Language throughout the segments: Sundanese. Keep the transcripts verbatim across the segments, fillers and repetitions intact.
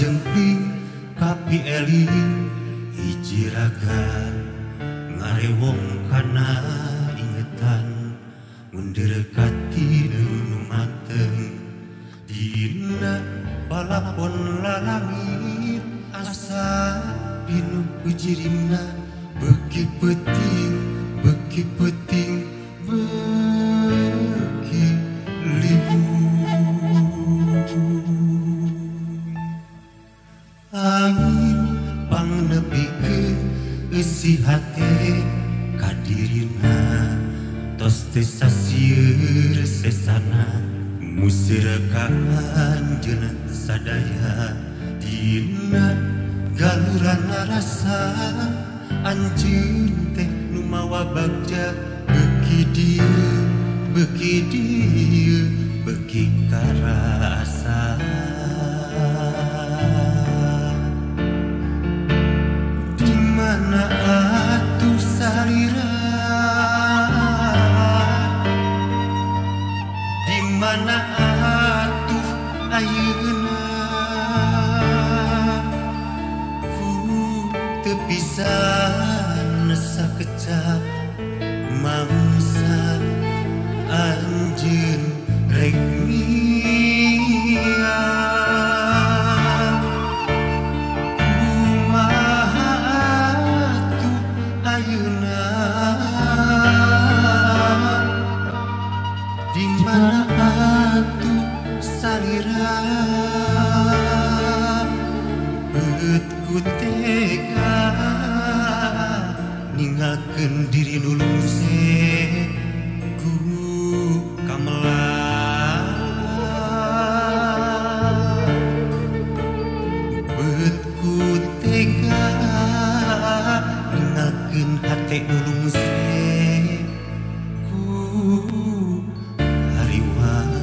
jengkling kapi eling hiji raga ngarewong kana ingetan mendekati nu mateng dina palapon lalangit asa dinu pujirimna beki peting beki peting beki libu angin pangnepikeun isi hate kadirina tos teu sasieur sesana museur ka anjeun sadaya dina galuran rasa anjeun teh nu mawa bagja beuki dieu beuki dieu beuki karasa di mana atuh sarira di mana atuh ayeuna ku teu pisan sakecap mangsa anjeun rek mia kumaha atuh ayeuna di mana atuh salira beut ku tega ninggalkeun diri nu lungse ku kamelang beut ku tega ninggalkeun hate nu lungse ku hariwang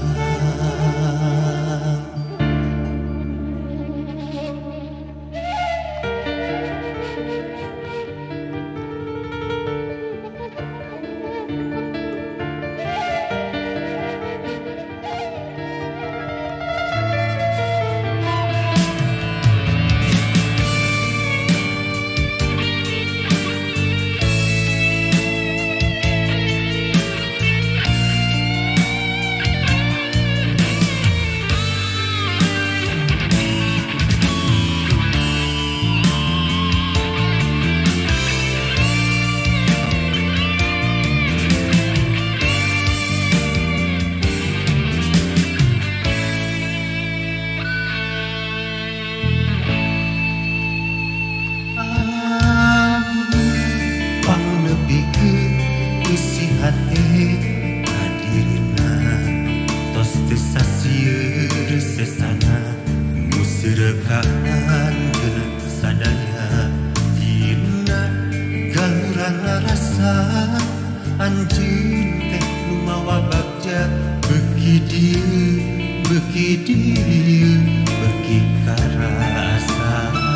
isi hati kadirina tos teu sasieur sesana museur ka anjeun sadaya dina galuran rasa anjeun teh nu mawa bagja beuki dieu beuki dieu beuki karasa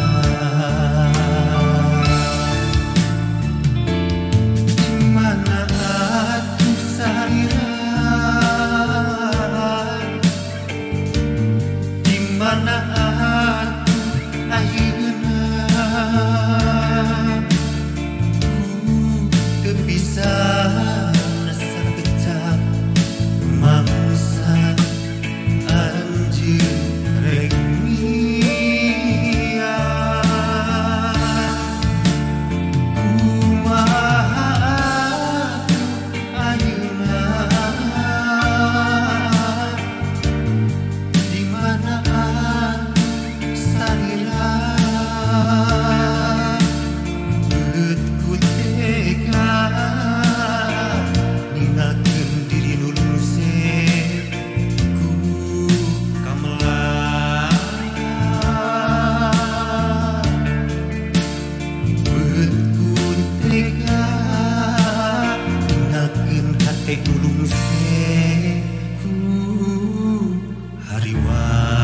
mana atuh ayeuna ku teu pisan sakecap mangsa anjeun rek mia kumaha atuh ayeuna di mana beut ku tega ninggalkeun diri nu lungse ku kamelang beut ku tega ninggalkeun hate nu lungse ku hariwang